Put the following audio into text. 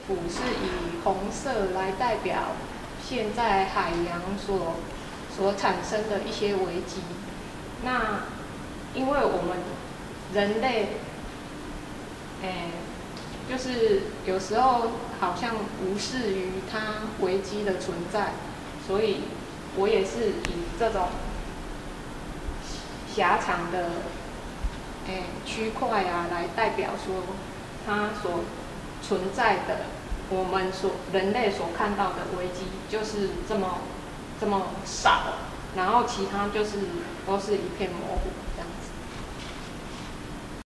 谱是以红色来代表现在海洋所产生的一些危机。那因为我们人类，就是有时候好像无视于它危机的存在，所以我也是以这种狭长的区块啊来代表说它所存在的我们人类所看到的危机就是这么少，然后其他就是都是一片模糊这样。